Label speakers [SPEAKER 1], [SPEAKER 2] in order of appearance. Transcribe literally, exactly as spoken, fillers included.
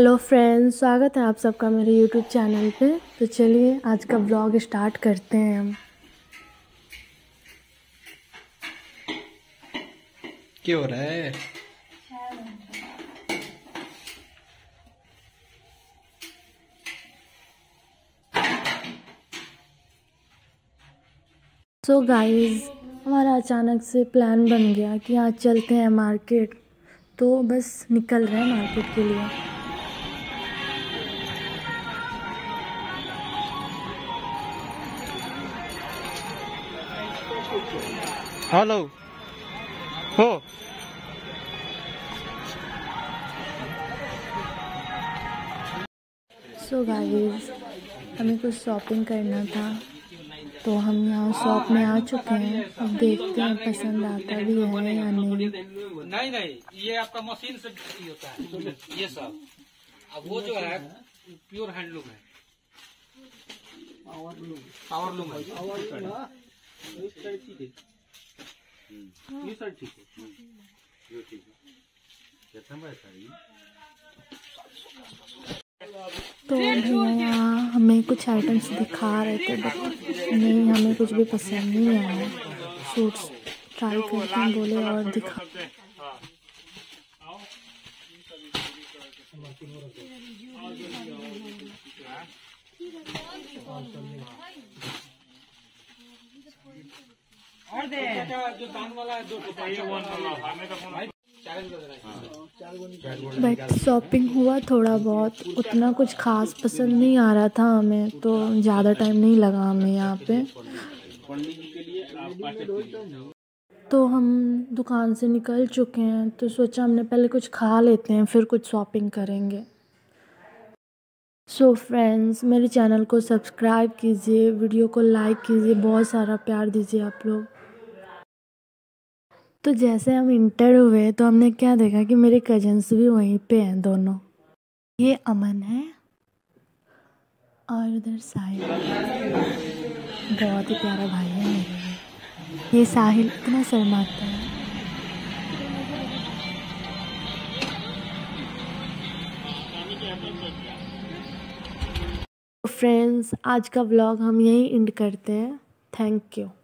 [SPEAKER 1] Hello friends, स्वागत है आप सबका मेरे यूट्यूब चैनल पे। तो चलिए आज का ब्लॉग स्टार्ट करते हैं हम।
[SPEAKER 2] क्या हो रहा है?
[SPEAKER 1] सो गाइस, हमारा अचानक से प्लान बन गया कि आज चलते हैं मार्केट। तो बस निकल रहे हैं मार्केट के लिए।
[SPEAKER 2] हेलो हो।
[SPEAKER 1] सो गाइस, हमें कुछ शॉपिंग करना था तो हम यहाँ शॉप में आ चुके हैं। अब देखते हैं पसंद आता भी है या नहीं।
[SPEAKER 3] नहीं नहीं, ये आपका मशीन से होता है ये सब। अब वो जो है प्योर हैंडलूम है, पावरलूम है। ये साइड ठीक है, ये साइड ठीक है, ये ठीक है। कितना पैसा है?
[SPEAKER 1] तो भैया यहाँ हमें कुछ आइटम्स दिखा रहे थे, बट नहीं, हमें कुछ भी पसंद नहीं आया। सूट्स ट्राई करते हैं बोले और दिखा।
[SPEAKER 3] और दे जो दान वाला है दो
[SPEAKER 1] बट शॉपिंग हुआ थोड़ा बहुत, उतना कुछ खास पसंद नहीं आ रहा था हमें, तो ज़्यादा टाइम नहीं लगा हमें यहाँ पे। तो हम दुकान से निकल चुके हैं, तो सोचा हमने पहले कुछ खा लेते हैं फिर कुछ शॉपिंग करेंगे। सो फ्रेंड्स, मेरे चैनल को सब्सक्राइब कीजिए, वीडियो को लाइक कीजिए, बहुत सारा प्यार दीजिए आप लोग। तो जैसे हम इंटर हुए तो हमने क्या देखा कि मेरे कजन्स भी वहीं पे हैं दोनों। ये अमन है और उधर साहिल, बहुत ही प्यारा भाई है मेरे। ये साहिल इतना शर्माता है। फ्रेंड्स, आज का व्लॉग हम यहीं एंड करते हैं। Thank you.